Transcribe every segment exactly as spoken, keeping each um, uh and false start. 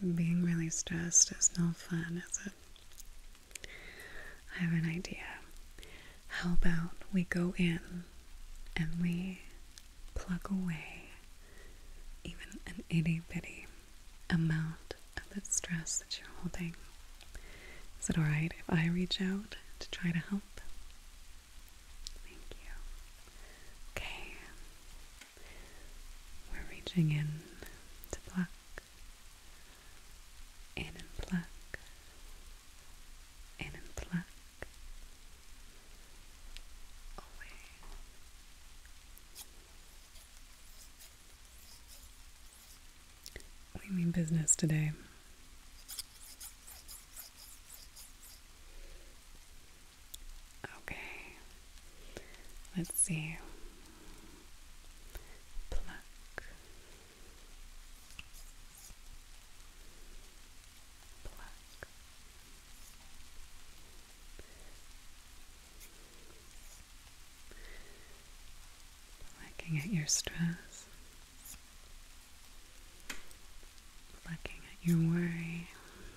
being really stressed is no fun, is it? I have an idea. How about we go in and we pluck away even an itty bitty amount of the stress that you're holding? Is it alright if I reach out to try to help? Thank you. Okay. We're reaching in to pluck. In and pluck. In and pluck. Away. We mean business today. Okay. Let's see. Pluck. Pluck. Plucking at your stress. Plucking at your worry.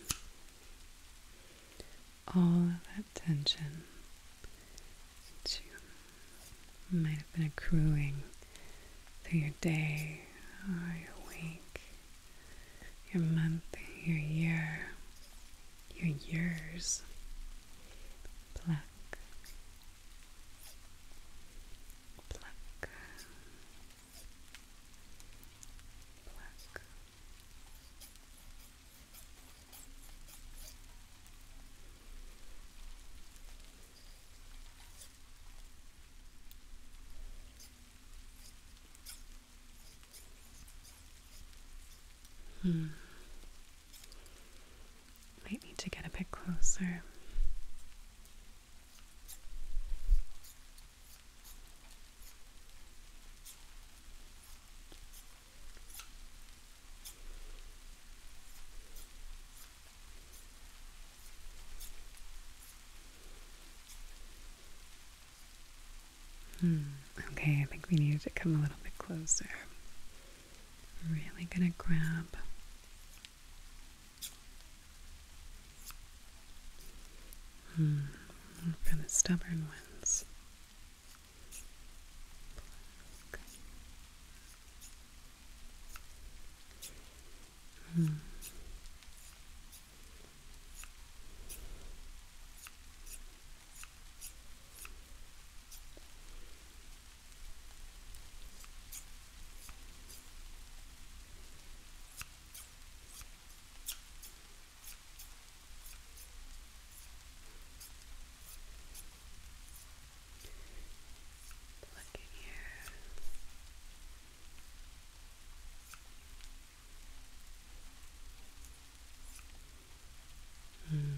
All of that tension that you might have been accruing through your day or your week, your month, your year, your years. Pluck. Pluck. Pluck. Hmm. Might need to get a bit closer. Hmm. Okay, I think we need to come a little bit closer. Really gonna grab hmm. for the stubborn ones. Hmm. Plucking here. Hmm.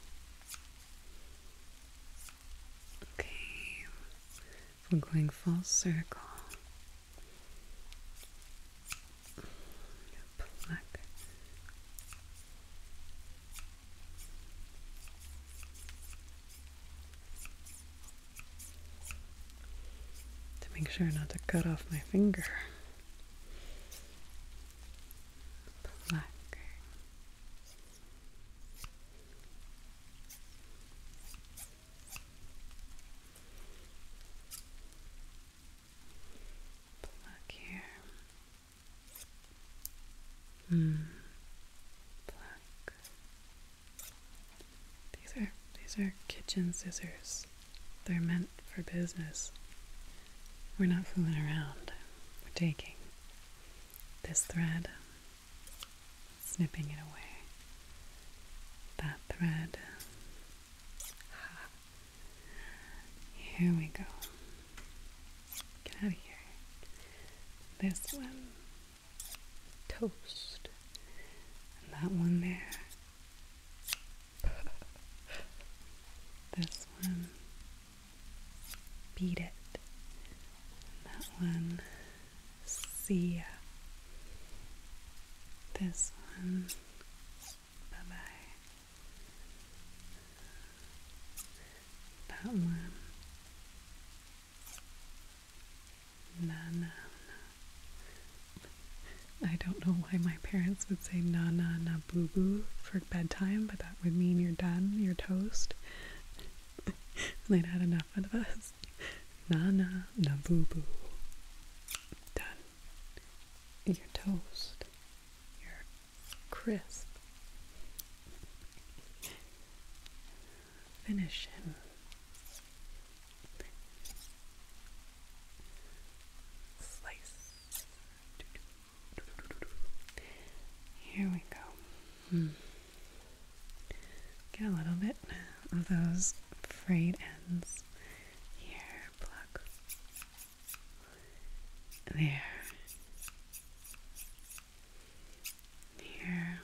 Okay, we're going full circle. Pluck. To make sure not to cut off my finger. Pluck. Pluck here. Hmm. Pluck. These are these are kitchen scissors. They're meant for business. We're not fooling around. We're taking this thread, snipping it away. That thread. Here we go. Get out of here. This one. Toast. And that one there. This one. Beat it. And that one. See ya. This one. Bye-bye. That one. No, no, no. I don't know why my parents would say na na na boo boo for bedtime, but that would mean you're done, you're toast. They'd had enough of us. Na na na boo boo. Done. You're toast. You're crisp. Finishing. Slice. Here we go. Hmm. Get a little bit of those frayed ends. Here, pluck. There. Here.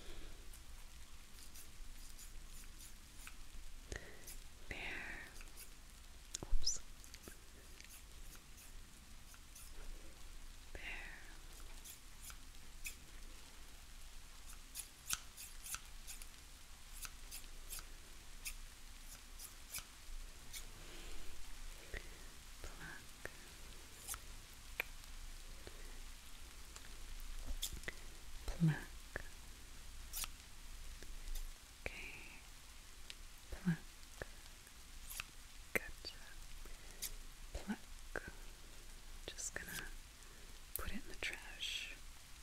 There. Oops. There. Pluck. Okay. Pluck. Gotcha. Pluck. Just gonna put it in the trash.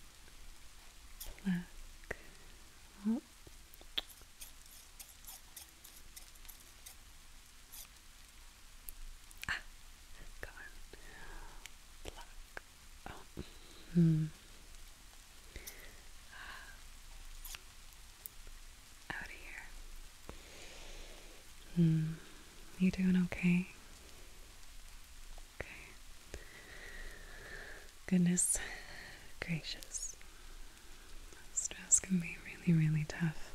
Pluck. Oh. Ah. Come on. Pluck. Oh. Hmm. Out of here. Hmm. You doing okay? Okay. Goodness gracious. Stress can be really, really tough.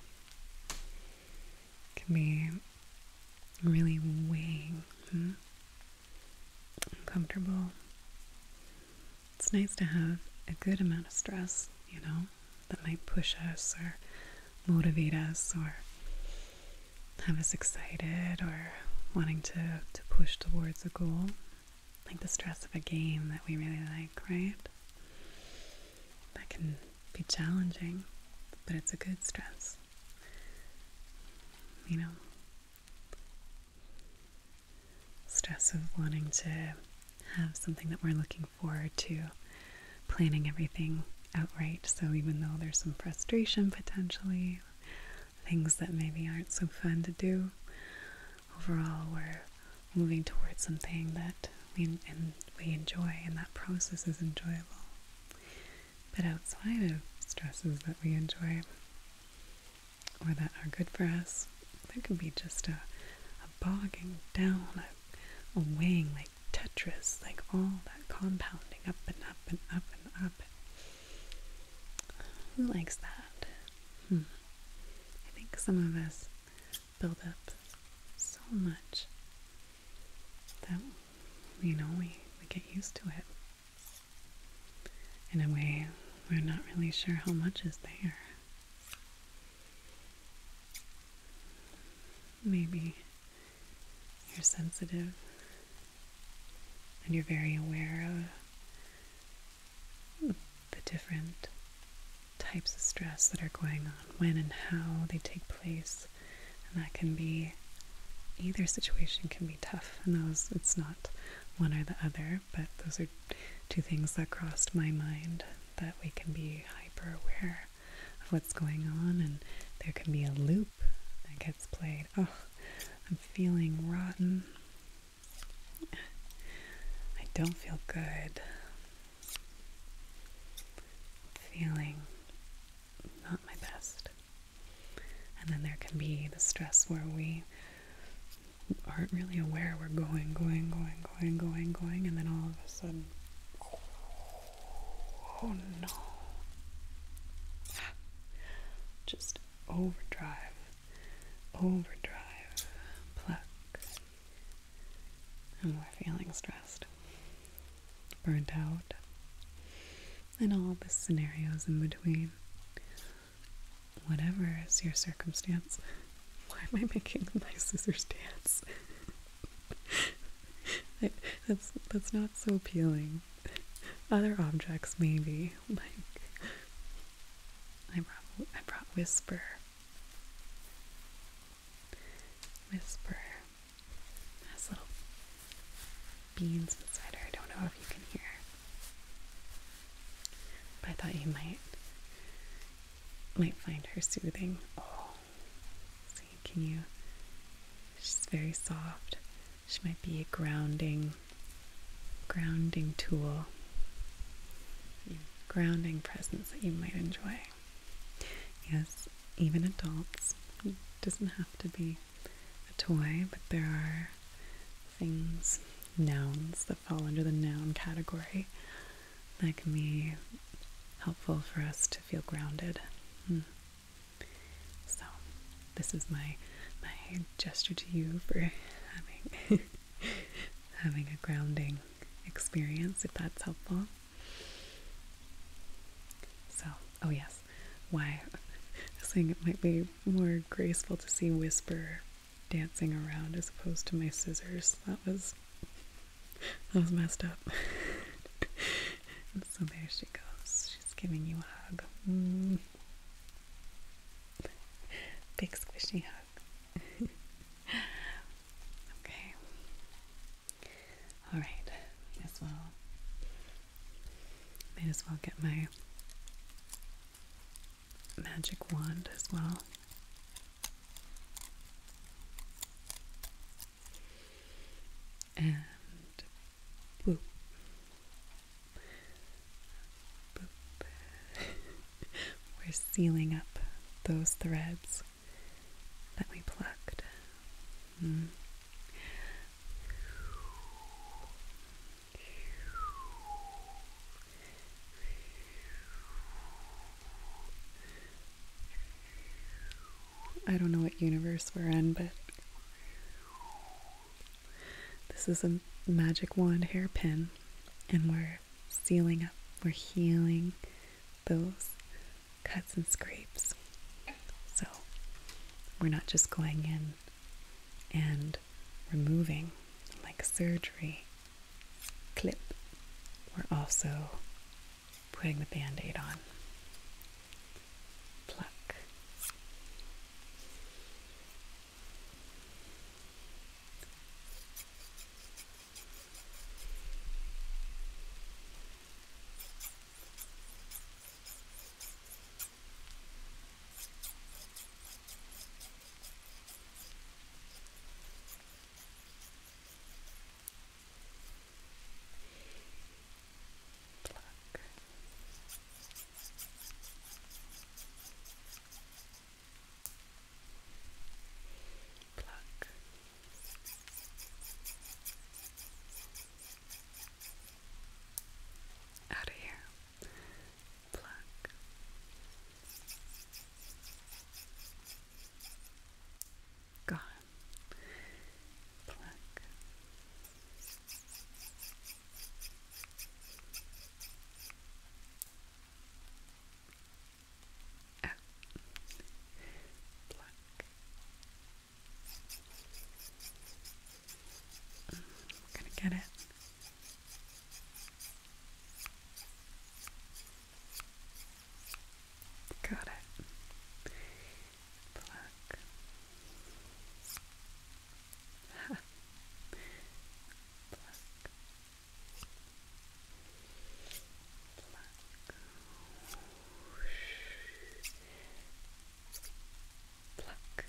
Can be really weighing, hmm? Uncomfortable. It's nice to have a good amount of stress, you know, that might push us or motivate us or have us excited or wanting to, to push towards a goal. Like the stress of a game that we really like, right? That can be challenging, but it's a good stress. You know, stress of wanting to have something that we're looking forward to, planning everything outright. So even though there's some frustration potentially, things that maybe aren't so fun to do, overall we're moving towards something that we, and we enjoy, and that process is enjoyable. But outside of stresses that we enjoy or that are good for us, there can be just a, a bogging down, a, a weighing like Tetris, like all that compounding up and up and up and up. Who likes that? Hmm. I think some of us build up so much that, you know, we, we get used to it. In a way, we're not really sure how much is there. Maybe you're sensitive and you're very aware of the different types of stress that are going on, when and how they take place, and that can be, either situation can be tough, and those, it's not one or the other, but those are two things that crossed my mind, that we can be hyper aware of what's going on, and there can be a loop that gets played. Oh, I'm feeling rotten. I don't feel good. Feeling not my best. And then there can be the stress where we aren't really aware we're going, going, going, going, going, going, and then all of a sudden, oh no. Just overdrive, overdrive, pluck. And we're feeling stressed, burnt out, and all the scenarios in between. Whatever is your circumstance. Why am I making my scissors dance? that's that's not so appealing. Other objects maybe, like Whisper. Whisper. It has little beans inside her. I don't know if you can hear. But I thought you might might find her soothing. Oh. See, can you? She's very soft. She might be a grounding grounding tool. Grounding presence that you might enjoy. Yes, even adults. It doesn't have to be a toy, but there are things, nouns, that fall under the noun category that can be helpful for us to feel grounded. Hmm. So, this is my my gesture to you for having having a grounding experience, if that's helpful. So, oh yes, why I was saying it might be more graceful to see Whisper dancing around as opposed to my scissors. That was that was messed up. And so there she goes. She's giving you a hug. Mm. Big squishy hug. Okay. All right. Might as well. Might as well get my magic wand as well. And boop. Boop. We're sealing up those threads that we plucked. Mm. I don't know what universe we're in, but this is a magic wand hairpin, and we're sealing up, we're healing those cuts and scrapes. So we're not just going in and removing like surgery clip, we're also putting the band-aid on. Pluck. Out of here. Pluck. Gone. Pluck. Out. Pluck. Mm, gonna get it. Got it. Pluck. Ha. Pluck. Pluck. Pluck.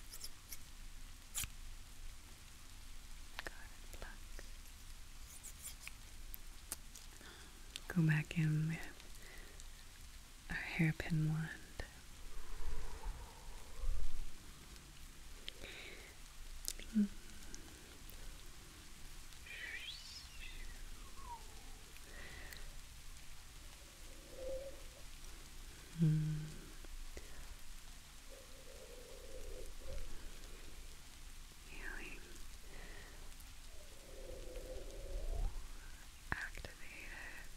Got it. Pluck. Go back in with our hairpin wand. Mm. Healing. Activated.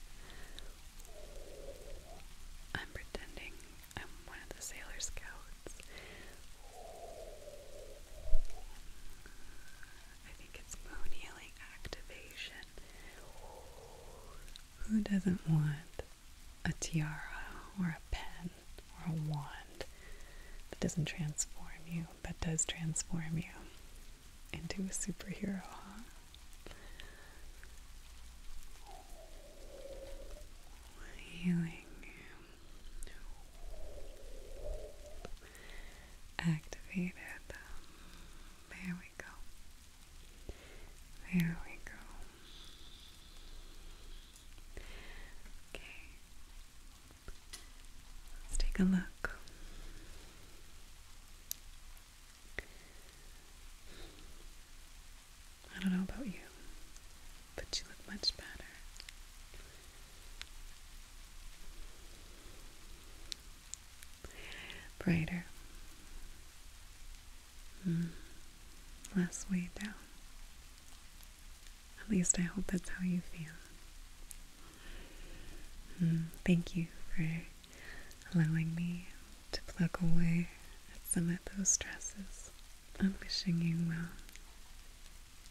I'm pretending I'm one of the Sailor Scouts. I think it's moon healing activation. Who doesn't want a tiara or a pen or a wand that doesn't transform you, that does transform you into a superhero, huh? Healing. Activated. There we go. There we go. Okay. Let's take a look. I don't know about you, but you look much better. Brighter. Mm. Less weighed down. At least I hope that's how you feel. Mm. Thank you for allowing me to pluck away at some of those stresses. I'm wishing you well.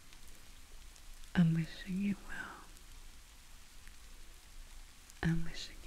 I'm wishing you well. I'm wishing